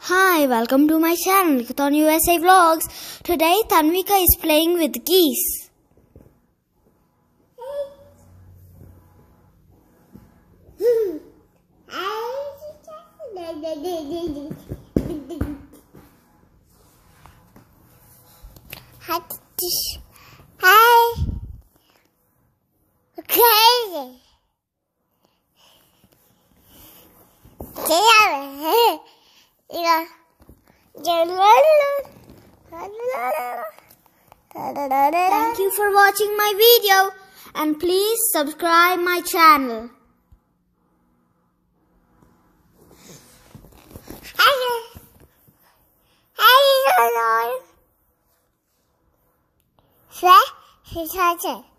Hi, welcome to my channel, Katon USA Vlogs. Today, Tanvika is playing with geese. Hi. Okay. Thank you for watching my video and please subscribe my channel. Hi.